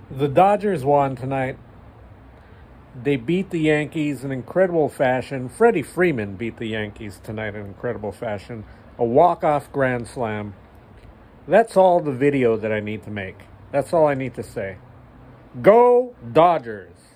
The Dodgers won tonight. They beat the Yankees in incredible fashion. Freddie Freeman beat the Yankees tonight in incredible fashion. A walk-off grand slam. That's all the video that I need to make. That's all I need to say. Go Dodgers!